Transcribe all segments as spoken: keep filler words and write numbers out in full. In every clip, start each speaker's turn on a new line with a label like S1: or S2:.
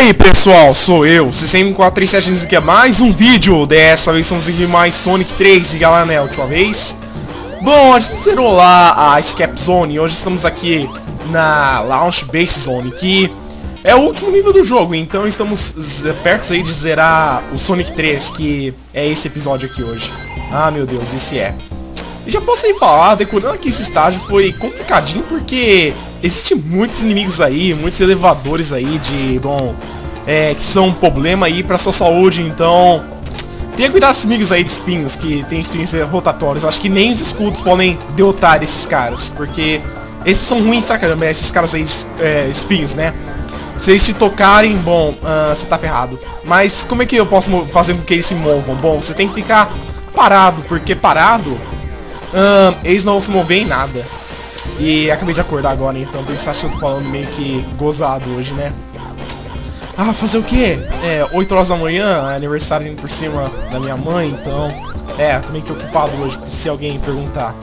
S1: aí pessoal, sou eu, C C M quatro três sete, aqui é mais um vídeo. Dessa vez estamos aqui mais Sonic três e galera, né, a última vez. Bom, a gente zerou lá a Escape Zone e hoje estamos aqui na Launch Base Zone, que é o último nível do jogo. Então estamos perto aí de zerar o Sonic três, que é esse episódio aqui hoje. Ah meu Deus, esse é. E já posso aí falar, decorando aqui esse estágio foi complicadinho porque existem muitos inimigos aí, muitos elevadores aí de, bom, é, que são um problema aí pra sua saúde, então tenha cuidado desses inimigos aí de espinhos, que tem espinhos rotatórios. Acho que nem os escudos podem derrotar esses caras, porque esses são ruins pra caramba, esses caras aí de é, espinhos, né? Se eles te tocarem, bom, uh, você tá ferrado. Mas como é que eu posso fazer com que eles se movam? Bom, você tem que ficar parado, porque parado, uh, eles não vão se mover em nada. E acabei de acordar agora, então pensar que eu tô falando meio que gozado hoje, né? Ah, fazer o quê? É, oito horas da manhã, aniversário indo por cima da minha mãe, então... É, tô meio que ocupado hoje, se alguém perguntar.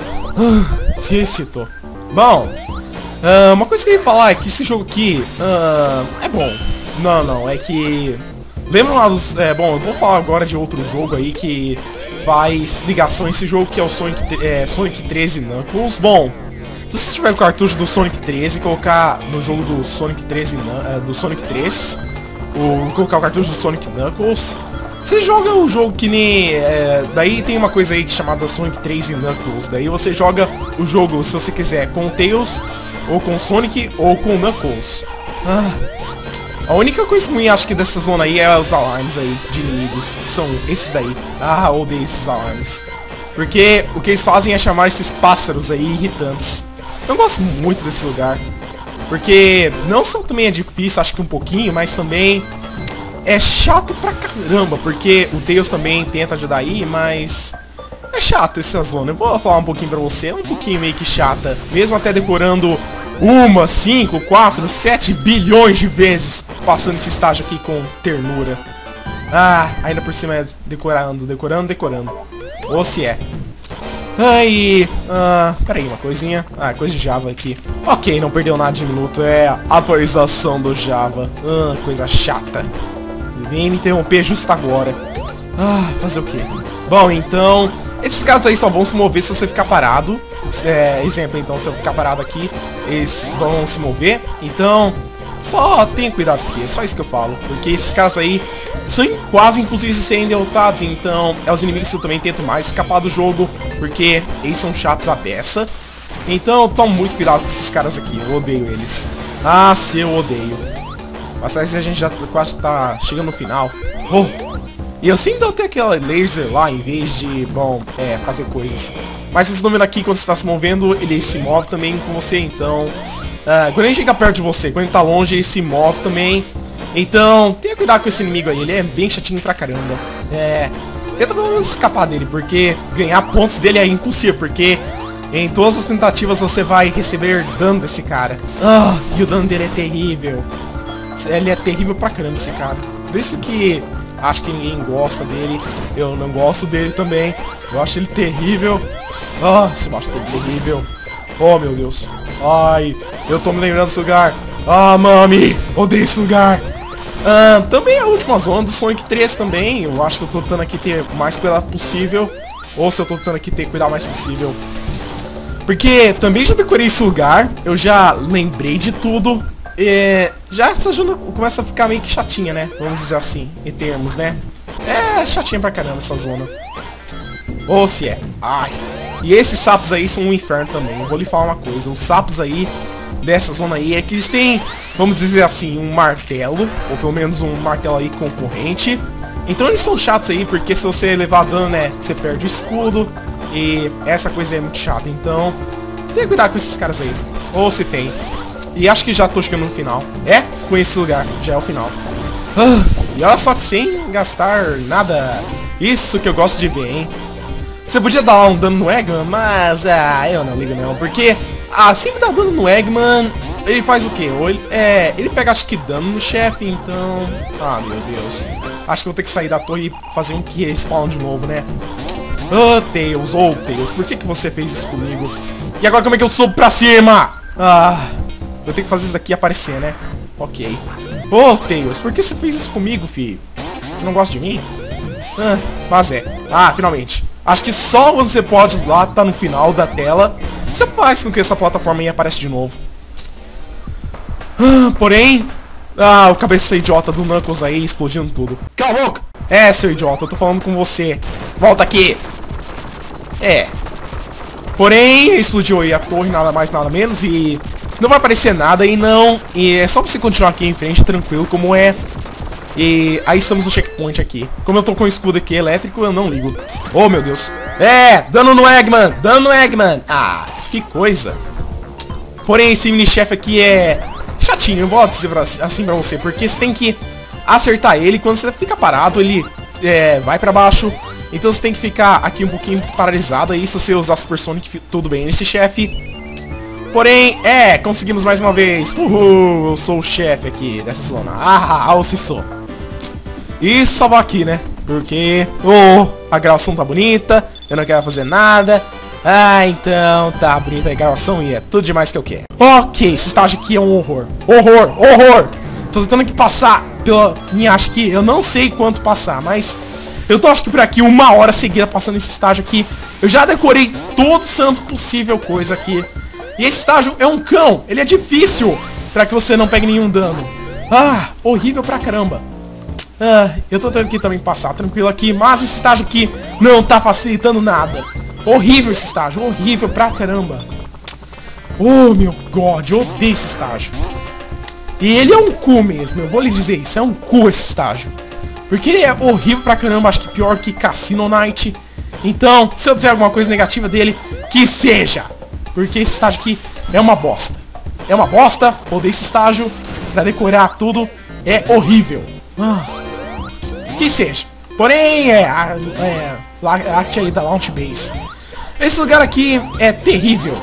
S1: Ah, se excitou. Bom, uh, uma coisa que eu ia falar é que esse jogo aqui uh, é bom. Não, não, é que... Lembram lá dos... É, bom, eu vou falar agora de outro jogo aí que faz ligação a esse jogo, que é o Sonic, é, Sonic treze Knuckles. Bom... Se você tiver o cartucho do Sonic treze e colocar no jogo do Sonic treze, uh, do Sonic três, ou colocar o cartucho do Sonic Knuckles, você joga o jogo que nem... É, daí tem uma coisa aí chamada Sonic treze Knuckles. Daí você joga o jogo, se você quiser, com o Tails, ou com o Sonic, ou com o Knuckles. Ah, a única coisa ruim, acho que dessa zona aí, é os alarmes aí de inimigos, que são esses daí. Ah, odeio esses alarmes. Porque o que eles fazem é chamar esses pássaros aí irritantes. Eu gosto muito desse lugar, porque não só também é difícil, acho que um pouquinho, mas também é chato pra caramba, porque o Tails também tenta ajudar aí, mas é chato essa zona. Eu vou falar um pouquinho pra você, é um pouquinho meio que chata, mesmo até decorando uma, cinco, quatro, sete bilhões de vezes, passando esse estágio aqui com ternura. Ah, ainda por cima é decorando, decorando, decorando. Ou se é. Aí, ah, peraí, uma coisinha. Ah, coisa de Java aqui. Ok, não perdeu nada de minuto. É a atualização do Java. Ah, coisa chata. Vem me interromper justo agora. Ah, fazer o quê? Bom, então, esses caras aí só vão se mover se você ficar parado. É, exemplo, então, se eu ficar parado aqui, eles vão se mover. Então, só tenha cuidado aqui, é só isso que eu falo. Porque esses caras aí são quase impossíveis de serem derrotados. Então, é os inimigos que eu também tento mais escapar do jogo, porque eles são chatos à beça. Então, toma muito cuidado com esses caras aqui, eu odeio eles. Ah, se eu odeio. Mas a gente já quase tá chegando no final. Oh. E eu sempre dou até aquela laser lá, em vez de, bom, é, fazer coisas. Mas vocês estão vendo aqui, quando você está se movendo, ele se move também com você, então... Uh, quando ele chega perto de você, quando ele tá longe, ele se move também. Então, tenha cuidado com esse inimigo aí, ele é bem chatinho pra caramba. É, tenta pelo menos escapar dele, porque ganhar pontos dele é impossível, porque em todas as tentativas você vai receber dano desse cara. Ah, e o dano dele é terrível. Ele é terrível pra caramba, esse cara. Por isso que acho que ninguém gosta dele. Eu não gosto dele também. Eu acho ele terrível. Ah, esse baixo dele é terrível. Oh, meu Deus. Ai, eu tô me lembrando desse lugar. Ah, mami, odeio esse lugar. Ah, também a última zona do Sonic três também. Eu acho que eu tô tentando aqui ter o mais cuidado possível. Ou se eu tô tentando aqui ter cuidado o mais possível. Porque também já decorei esse lugar. Eu já lembrei de tudo. E já essa zona começa a ficar meio que chatinha, né? Vamos dizer assim, em termos, né? É chatinha pra caramba essa zona. Ou se é. Ai. E esses sapos aí são um inferno também. Eu vou lhe falar uma coisa. Os sapos aí, dessa zona aí, é que eles têm, vamos dizer assim, um martelo. Ou pelo menos um martelo aí concorrente. Então eles são chatos aí, porque se você levar dano, né, você perde o escudo. E essa coisa aí é muito chata. Então, tenha cuidado com esses caras aí. Ou se tem. E acho que já tô chegando no final. É, com esse lugar, já é o final. Ah, e olha só que sem gastar nada. Isso que eu gosto de ver, hein. Você podia dar um dano no Eggman, mas ah, eu não ligo não, porque ah, sempre dá dano no Eggman, ele faz o quê? Ou ele, é, ele pega acho que dano no chefe, então... Ah, meu Deus. Acho que eu vou ter que sair da torre e fazer um que respawn de novo, né? Ah, Tails, ou oh, Tails, por que, que você fez isso comigo? E agora como é que eu subo pra cima? Ah, eu tenho que fazer isso daqui aparecer, né? Ok. Ô, Tails, por que você fez isso comigo, filho? Você não gosta de mim? Ah, mas é. Ah, finalmente. Acho que só você pode lá, tá no final da tela. Você faz com que essa plataforma aí apareça de novo. Ah, porém... Ah, o cabeça idiota do Knuckles aí explodindo tudo. Cala a boca! É, seu idiota, eu tô falando com você. Volta aqui! É. Porém, explodiu aí a torre, nada mais, nada menos, e... Não vai aparecer nada e não... E é só você continuar aqui em frente, tranquilo, como é. E aí estamos no checkpoint aqui. Como eu tô com o escudo aqui elétrico, eu não ligo. Oh, meu Deus. É, dano no Eggman, dano no Eggman. Ah, que coisa. Porém, esse mini-chefe aqui é... chatinho, eu vou dizer assim pra você, porque você tem que acertar ele. Quando você fica parado, ele é, vai pra baixo. Então você tem que ficar aqui um pouquinho paralisado. Aí se você usar Super Sonic, tudo bem nesse chefe. Porém, é, conseguimos mais uma vez. Uhul, eu sou o chefe aqui dessa zona. Ah, ah, eu se sou. E salvar aqui, né? Porque, oh, a gravação tá bonita, eu não quero fazer nada. Ah, então tá bonita a gravação e é tudo demais que eu quero. Ok, esse estágio aqui é um horror. Horror, horror. Tô tentando aqui passar pela minha, acho que, eu não sei quanto passar, mas eu tô acho que por aqui uma hora seguida passando esse estágio aqui. Eu já decorei todo santo possível coisa aqui. E esse estágio é um cão, ele é difícil pra que você não pegue nenhum dano. Ah, horrível pra caramba. Ah, eu tô tentando aqui também passar tranquilo aqui, mas esse estágio aqui não tá facilitando nada. Horrível esse estágio, horrível pra caramba. Oh, meu God, eu odeio esse estágio. E ele é um cu mesmo, eu vou lhe dizer isso, é um cu esse estágio. Porque ele é horrível pra caramba, acho que pior que Cassino Night. Então, se eu dizer alguma coisa negativa dele, que seja. Porque esse estágio aqui é uma bosta. É uma bosta, odeio esse estágio. Pra decorar tudo, é horrível. Ah, que seja. Porém, é, é a arte aí da Launch Base. Esse lugar aqui é terrível.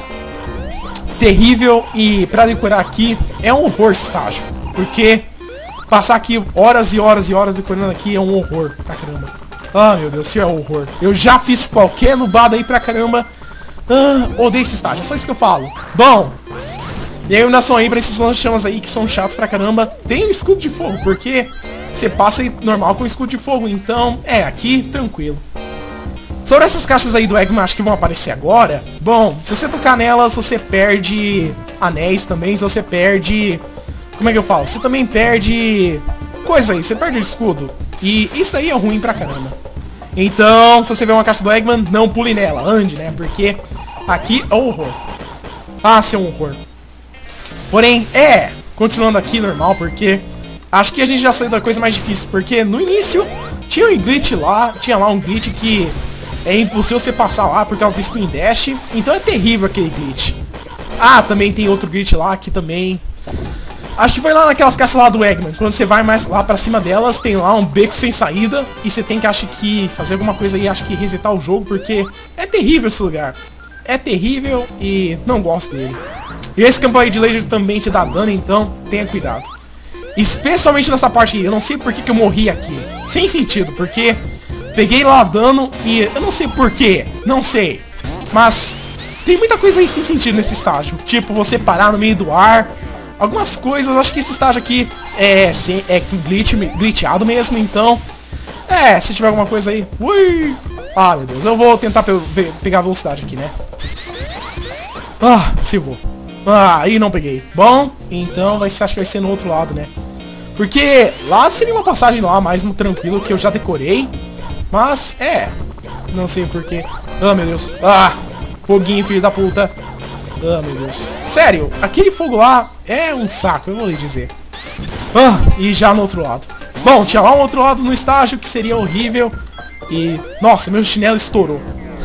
S1: Terrível e pra decorar aqui é um horror esse estágio. Porque passar aqui horas e horas e horas decorando aqui é um horror pra caramba. Ah, meu Deus, isso é um horror. Eu já fiz qualquer nubada aí pra caramba. Ah, odeio esse estágio, é só isso que eu falo. Bom, e a iluminação aí pra esses lanchamas aí que são chatos pra caramba. Tem o escudo de fogo, porque você passa aí normal com o escudo de fogo. Então, é, aqui, tranquilo. Sobre essas caixas aí do Eggman, acho que vão aparecer agora. Bom, se você tocar nelas, você perde anéis também. Se você perde... Como é que eu falo? Você também perde... Coisa aí, você perde o escudo. E isso daí é ruim pra caramba. Então, se você vê uma caixa do Eggman, não pule nela, ande, né? Porque aqui é um horror. Ah, sim, é um horror. Porém, é... Continuando aqui, normal, porque... Acho que a gente já saiu da coisa mais difícil. Porque no início, tinha um glitch lá. Tinha lá um glitch que... É impossível você passar lá por causa do Spin Dash. Então é terrível aquele glitch. Ah, também tem outro glitch lá que também... Acho que foi lá naquelas caixas lá do Eggman. Quando você vai mais lá pra cima delas, tem lá um beco sem saída. E você tem que, acho que, fazer alguma coisa aí, acho que resetar o jogo. Porque é terrível esse lugar. É terrível e não gosto dele. E esse campo aí de laser também te dá dano, então tenha cuidado. Especialmente nessa parte aí. Eu não sei por que, que eu morri aqui. Sem sentido, porque... Peguei lá dano e eu não sei porquê, não sei. Mas tem muita coisa aí sem sentido nesse estágio. Tipo, você parar no meio do ar. Algumas coisas, acho que esse estágio aqui é, sim, é glitch, glitchado mesmo, então... É, se tiver alguma coisa aí... Ui! Ah, meu Deus, eu vou tentar pe pegar a velocidade aqui, né? Ah, se vou. Ah, aí não peguei. Bom, então vai ser, acho que vai ser no outro lado, né? Porque lá seria uma passagem lá mais tranquilo que eu já decorei. Mas, é, não sei porquê. Ah, meu Deus. Ah, foguinho, filho da puta. Ah, meu Deus. Sério, aquele fogo lá é um saco, eu vou lhe dizer. Ah, e já no outro lado. Bom, tinha lá um outro lado no estágio que seria horrível. E, nossa, meu chinelo estourou.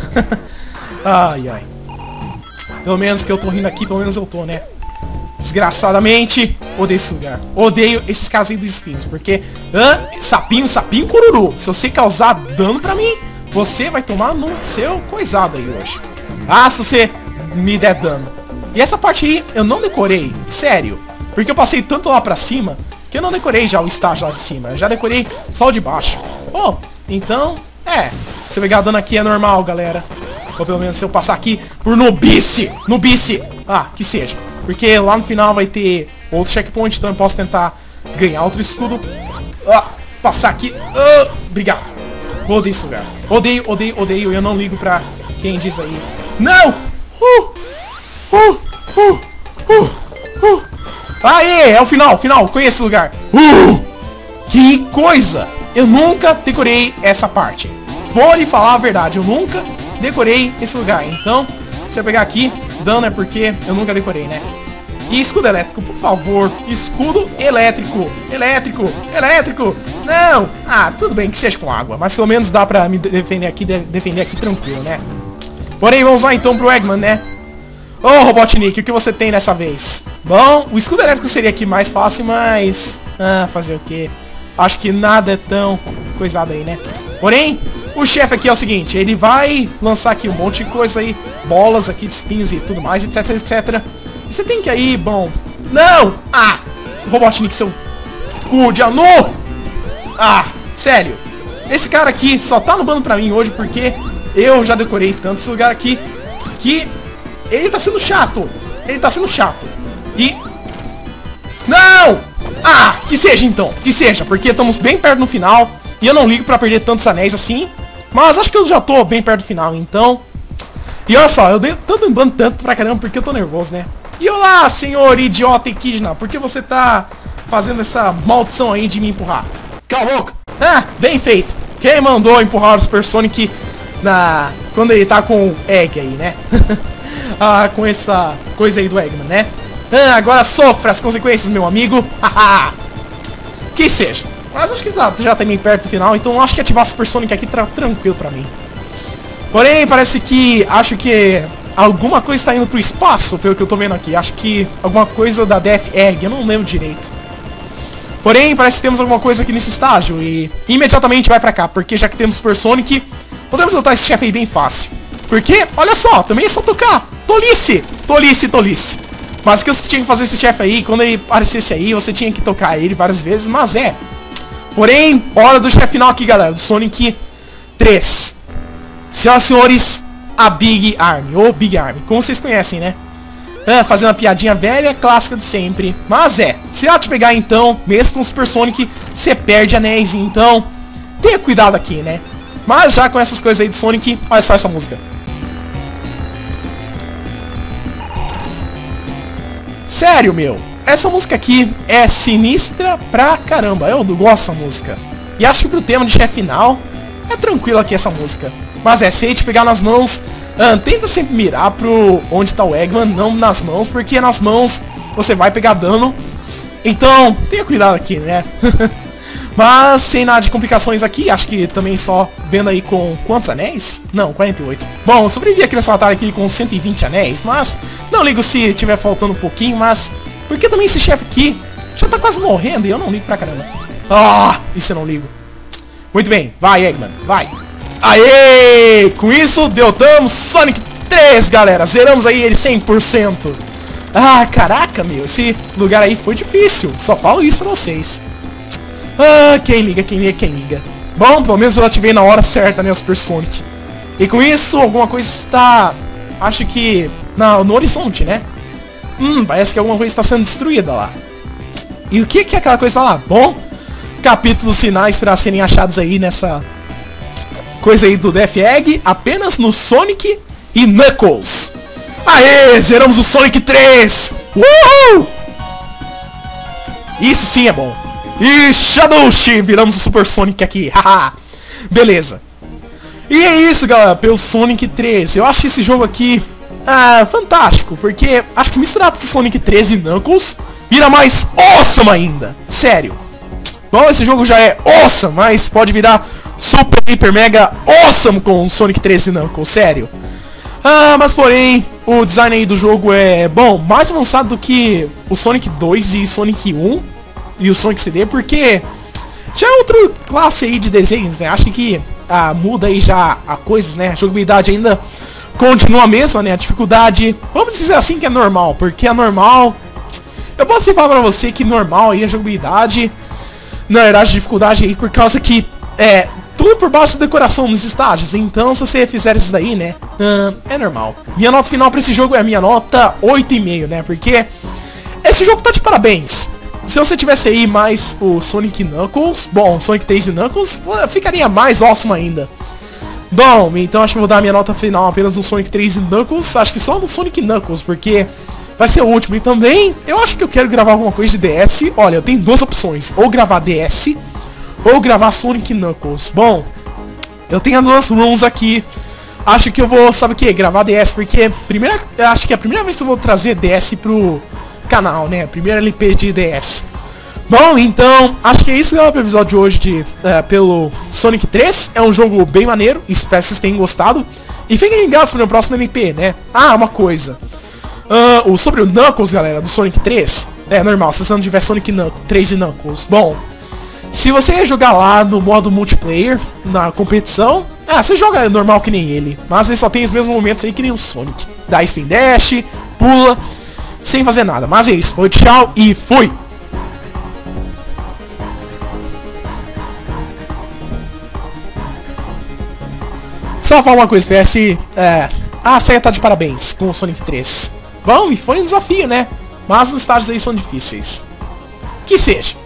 S1: Ai, ai. Pelo menos que eu tô rindo aqui, pelo menos eu tô, né? Desgraçadamente, odeio esse lugar. Odeio esses casinhos dos espinhos. Porque, ah, sapinho, sapinho cururu. Se você causar dano pra mim, você vai tomar no seu coisado aí hoje. Ah, se você me der dano. E essa parte aí, eu não decorei. Sério. Porque eu passei tanto lá pra cima, que eu não decorei já o estágio lá de cima. Eu já decorei só o de baixo. Oh, então, é. Se pegar dano aqui é normal, galera. Ou pelo menos se eu passar aqui por nubice. Nubice. Ah, que seja. Porque lá no final vai ter outro checkpoint, então eu posso tentar ganhar outro escudo. Ah, passar aqui. Ah, obrigado. Odeio isso, lugar. Odeio, odeio, odeio. Eu não ligo pra quem diz aí. Não! Uh! Uh! Uh! Uh! Uh! Aê! É o final, final. Conheço esse lugar. Uh! Que coisa! Eu nunca decorei essa parte. Vou lhe falar a verdade. Eu nunca decorei esse lugar. Então, se eu pegar aqui, dano é porque eu nunca decorei, né? E escudo elétrico, por favor. Escudo elétrico. Elétrico. Elétrico. Não. Ah, tudo bem que seja com água. Mas pelo menos dá pra me defender aqui, de defender aqui tranquilo, né? Porém, vamos lá então pro Eggman, né? Ô, oh, Robotnik, o que você tem dessa vez? Bom, o escudo elétrico seria aqui mais fácil, mas... Ah, fazer o quê? Acho que nada é tão coisado aí, né? Porém, o chefe aqui é o seguinte. Ele vai lançar aqui um monte de coisa aí. Bolas aqui de espinhos e tudo mais, etc, etcétera. Você tem que aí, bom... Não! Ah! Robotnik, seu cu de anu! Ah, sério. Esse cara aqui só tá no bando pra mim hoje porque eu já decorei tanto esse lugar aqui que ele tá sendo chato. Ele tá sendo chato. E... Não! Ah, que seja então. Que seja, porque estamos bem perto no final e eu não ligo pra perder tantos anéis assim. Mas acho que eu já tô bem perto do final, então... E olha só, eu dei tanto bando tanto pra caramba porque eu tô nervoso, né? E olá, senhor idiota Equidna, por que você tá fazendo essa maldição aí de me empurrar? Cala a boca! Ah, bem feito! Quem mandou empurrar o Super Sonic na... quando ele tá com o Egg aí, né? Ah, com essa coisa aí do Eggman, né? Ah, agora sofra as consequências, meu amigo! Haha! Que seja! Mas acho que tá, já tá bem perto do final, então acho que ativar Super Sonic aqui tá tranquilo pra mim. Porém, parece que... acho que... alguma coisa está indo pro espaço, pelo que eu tô vendo aqui. Acho que alguma coisa da Death Egg, eu não lembro direito. Porém, parece que temos alguma coisa aqui nesse estágio e imediatamente vai pra cá, porque já que temos Super Sonic, podemos lutar esse chefe aí bem fácil. Porque, olha só, também é só tocar. Tolice! Tolice, tolice. Mas o que você tinha que fazer esse chefe aí, quando ele aparecesse aí, você tinha que tocar ele várias vezes, mas é. Porém, hora do chefe final aqui, galera, do Sonic três. Senhoras e senhores, a Big Army, ou Big Army, como vocês conhecem, né? Ah, fazendo uma piadinha velha, clássica de sempre. Mas é, se ela te pegar então, mesmo com o Super Sonic, você perde anéis, então tenha cuidado aqui, né? Mas já com essas coisas aí de Sonic, olha só essa música. Sério, meu, essa música aqui é sinistra pra caramba, eu gosto dessa música. E acho que pro tema de chefe final, é tranquilo aqui essa música. Mas é, se ele te pegar nas mãos, ah, tenta sempre mirar pro onde tá o Eggman, não nas mãos, porque nas mãos você vai pegar dano. Então, tenha cuidado aqui, né? Mas, sem nada de complicações aqui, acho que também só vendo aí com quantos anéis? Não, quarenta e oito. Bom, eu sobrevivi aqui nessa batalha aqui com cento e vinte anéis, mas não ligo se tiver faltando um pouquinho, mas... porque também esse chefe aqui já tá quase morrendo e eu não ligo pra caramba. Ah, isso eu não ligo. Muito bem, vai Eggman, vai. Aê! Com isso, derrotamos Sonic três, galera. Zeramos aí ele cem por cento. Ah, caraca, meu. Esse lugar aí foi difícil. Só falo isso pra vocês. Ah, quem liga, quem liga, quem liga. Bom, pelo menos eu ativei na hora certa, né, o Super Sonic. E com isso, alguma coisa está... acho que... na, no horizonte, né? Hum, parece que alguma coisa está sendo destruída lá. E o que que é aquela coisa lá? Bom, capítulos finais para serem achados aí nessa... coisa aí do Death Egg, apenas no Sonic e Knuckles. Aê, zeramos o Sonic três! Uhul! Isso sim é bom. E Shadowshi, viramos o Super Sonic aqui, haha. Beleza. E é isso, galera, pelo Sonic três. Eu acho esse jogo aqui, ah, fantástico, porque acho que misturado com Sonic três e Knuckles vira mais awesome ainda. Sério. Bom, esse jogo já é awesome, mas pode virar super, hiper, mega awesome com Sonic três e Knuckles, sério. Ah, mas porém, o design aí do jogo é, bom, mais avançado do que o Sonic dois e Sonic um e o Sonic C D, porque já é outra classe aí de desenhos, né? Acho que ah, muda aí já a coisas, né? A jogabilidade ainda continua a mesma, né? A dificuldade, vamos dizer assim que é normal, porque é normal... Eu posso falar pra você que normal aí a jogabilidade, na verdade a dificuldade aí por causa que é... tudo por baixo da decoração nos estágios, então se você fizer isso daí, né, hum, é normal. Minha nota final pra esse jogo é a minha nota oito e meio, né, porque esse jogo tá de parabéns. se você tivesse aí mais o Sonic Knuckles, bom, Sonic três e Knuckles, ficaria mais awesome ainda. Bom, então acho que vou dar a minha nota final apenas no Sonic três e Knuckles, acho que só no Sonic Knuckles, porque vai ser o último. E também, eu acho que eu quero gravar alguma coisa de D S. Olha, eu tenho duas opções, ou gravar D S, ou gravar Sonic Knuckles. Bom, eu tenho as duas runs aqui. Acho que eu vou, sabe o que? Gravar D S, porque primeira, acho que é a primeira vez que eu vou trazer D S pro canal, né? Primeiro L P de D S. Bom, então, acho que é isso, galera, pro episódio de hoje de, uh, pelo Sonic três. É um jogo bem maneiro, espero que vocês tenham gostado. E fiquem ligados pro meu próximo L P, né? Ah, uma coisa. Uh, o, sobre o Knuckles, galera, do Sonic três. É normal, se você não tiver Sonic Knuckles, três e Knuckles. Bom, se você jogar lá no modo multiplayer, na competição, ah, você joga normal que nem ele. Mas ele só tem os mesmos momentos aí que nem o Sonic. Dá spin dash, pula, sem fazer nada. Mas é isso, foi tchau e fui! Só falar uma coisa, P S. É, a Sega tá de parabéns com o Sonic três. Bom, e foi um desafio, né? Mas os estágios aí são difíceis. Que seja.